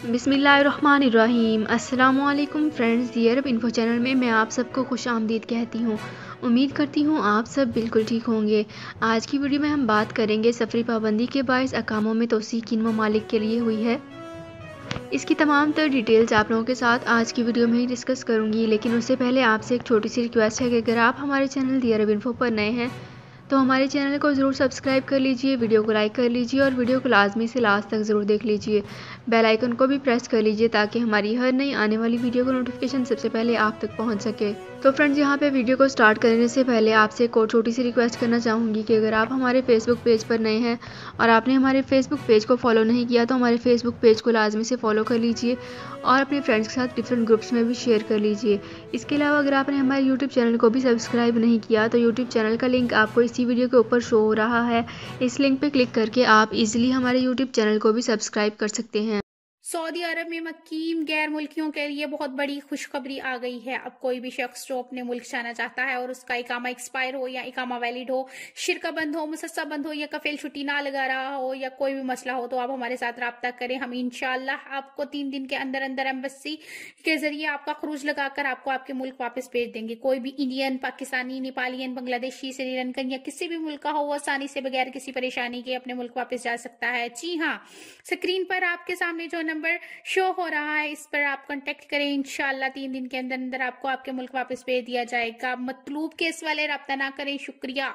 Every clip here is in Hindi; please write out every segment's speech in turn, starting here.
बिस्मिल्लाहिर्रहमानिर्रहीम। अस्सलामुअलैकुम friends, the Arab info channel में मैं आप सबको खुश आमदीद कहती हूँ। उम्मीद करती हूँ आप सब बिल्कुल ठीक होंगे। आज की वीडियो में हम बात करेंगे सफरी पाबंदी के बायस अकामों में तोसी किन ममालिक के लिए हुई है। इसकी तमाम तर डिटेल्स आप लोगों के साथ आज की वीडियो में ही डिस्कस करूँगी, लेकिन उससे पहले आपसे एक छोटी सी रिक्वेस्ट है कि अगर आप हमारे चैनल दी अरब इन्फो पर नए हैं तो हमारे चैनल को ज़रूर सब्सक्राइब कर लीजिए, वीडियो को लाइक कर लीजिए और वीडियो को लाजमी से लास्ट तक ज़रूर देख लीजिए। बेल आइकन को भी प्रेस कर लीजिए ताकि हमारी हर नई आने वाली वीडियो का नोटिफिकेशन सबसे पहले आप तक पहुंच सके। तो फ्रेंड्स, यहाँ पे वीडियो को स्टार्ट करने से पहले आपसे एक और छोटी सी रिक्वेस्ट करना चाहूँगी कि अगर आप हमारे फेसबुक पेज पर नए हैं और आपने हमारे फेसबुक पेज को फॉलो नहीं किया तो हमारे फेसबुक पेज को लाजमी से फॉलो कर लीजिए और अपने फ्रेंड्स के साथ डिफरेंट ग्रुप्स में भी शेयर कर लीजिए। इसके अलावा अगर आपने हमारे यूट्यूब चैनल को भी सब्सक्राइब नहीं किया तो यूट्यूब चैनल का लिंक आपको इसी वीडियो के ऊपर शो हो रहा है। इस लिंक पे क्लिक करके आप इजीली हमारे यूट्यूब चैनल को भी सब्सक्राइब कर सकते हैं। सऊदी अरब में मकीम गैर मुल्कियों के लिए बहुत बड़ी खुशखबरी आ गई है। अब कोई भी शख्स जो अपने मुल्क जाना चाहता है और उसका इकामा एक्सपायर हो या इकामा वैलिड हो, शिरका बंद हो, मुसस्सा बंद हो या कफील छुट्टी ना लगा रहा हो या कोई भी मसला हो तो आप हमारे साथ रब्ता करें। हम इंशाल्लाह आपको 3 दिन के अंदर अंदर एम्बेसी के जरिए आपका खरूज लगाकर आपको आपके मुल्क वापस भेज देंगे। कोई भी इंडियन, पाकिस्तानी, नेपालियन, बांग्लादेशी, श्रीलंकन या किसी भी मुल्क का हो वो आसानी से बगैर किसी परेशानी के अपने मुल्क वापस जा सकता है। जी हाँ, स्क्रीन पर आपके सामने जो नंबर शो हो रहा है इस पर आप कांटेक्ट करें। इंशाल्लाह 3 दिन के अंदर अंदर आपको आपके मुल्क वापस भेज दिया जाएगा। मतलूब केस वाले रब्ता ना करें। शुक्रिया।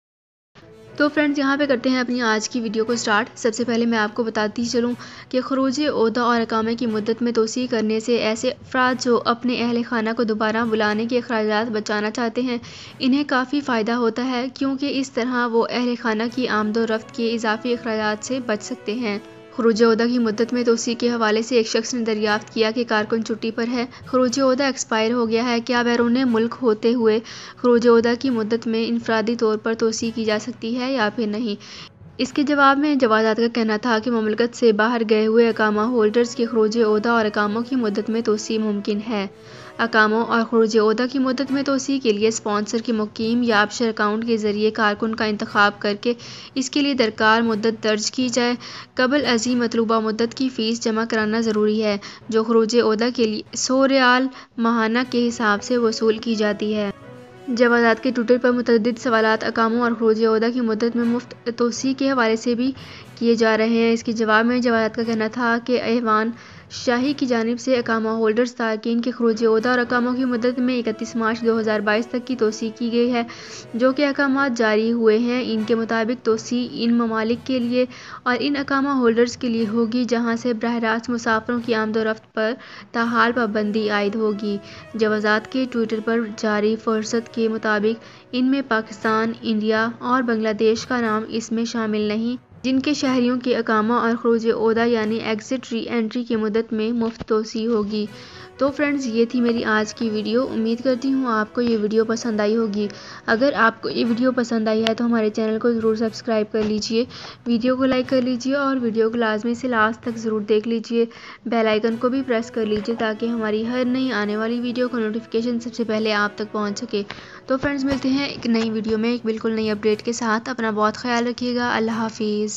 तो फ्रेंड्स, यहाँ पे करते हैं अपनी आज की वीडियो को स्टार्ट। सबसे पहले मैं आपको बताती चलूँ कि खरूज ओहदा और अकामे की मुद्दत में तोसी करने से ऐसे अफराद जो अपने अहल खाना को दोबारा बुलाने के अखराजात बचाना चाहते हैं, इन्हें काफ़ी फ़ायदा होता है, क्योंकि इस तरह वो अहल खाना की आमदोरफ्त के इजाफी अखराजात से बच सकते हैं। खरूज ओहदा की मुद्दत में तोसी के हवाले से एक शख्स ने दरियाफ्त किया कि कारकुन छुट्टी पर है, खरूज ओहदा एक्सपायर हो गया है, क्या बैरून मुल्क होते हुए खरूज ओहदा की मुद्दत में इनफरादी तौर पर तोसी की जा सकती है या फिर नहीं। इसके जवाब में जवाजात का कहना था कि ममलकत से बाहर गए हुए अकामा होल्डर्स के खरूज ओहदा और अकामों की मुद्दत में तोसी मुमकिन है। अकामों और खरूज ओहदा की मुद्दत में तोसी के लिए स्पॉन्सर के मुकीम या अबशर अकाउंट के ज़रिए कारकुन का इंतखाब करके इसके लिए दरकार मुद्दत दर्ज की जाए। कबल अज़ी मतलूबा मुद्दत की फ़ीस जमा कराना ज़रूरी है, जो खरूज ओहदा के लिए 100 रियाल माहाना के हिसाब से वसूल की जाती है। जवाजात के ट्विटर पर मुतअद्दिद सवालात अकामों और खरूज ओहदा की मुद्दत में मुफ्त तोसी के हवाले से भी किए जा रहे हैं। इसके जवाब में जवाजात का कहना था कि ऐवान शाही की जानिब से अकामा होल्डर्स तारकीन के खरूज ओहदा और अकामों की मुद्दत में 31 मार्च 2022 तक की तोसी की गई है। जो कि अकामात जारी हुए हैं, इनके मुताबिक तोसी इन ममालिक के लिए और इन अकामा होल्डर्स के लिए होगी जहाँ से बराह रास्त मुसाफरों की आमदोरफ्त पर ताहाल पाबंदी आयद होगी। जवाजात के ट्विटर पर जारी फहरिस्त के मुताबिक इनमें पाकिस्तान, इंडिया और बांग्लादेश का नाम इसमें शामिल नहीं, जिनके शहरियों की अकामा और खरूज ओहदा यानी एग्जिट री एंट्री की मुद्दत में मुफ्त तोसी होगी। तो फ्रेंड्स, ये थी मेरी आज की वीडियो। उम्मीद करती हूँ आपको ये वीडियो पसंद आई होगी। अगर आपको ये वीडियो पसंद आई है तो हमारे चैनल को ज़रूर सब्सक्राइब कर लीजिए, वीडियो को लाइक कर लीजिए और वीडियो को लाजमी से लास्ट तक ज़रूर देख लीजिए। बेल आइकन को भी प्रेस कर लीजिए ताकि हमारी हर नई आने वाली वीडियो का नोटिफिकेशन सबसे पहले आप तक पहुँच सके। तो फ्रेंड्स, मिलते हैं एक नई वीडियो में एक बिल्कुल नई अपडेट के साथ। अपना बहुत ख्याल रखिएगा। अल्लाह हाफिज़।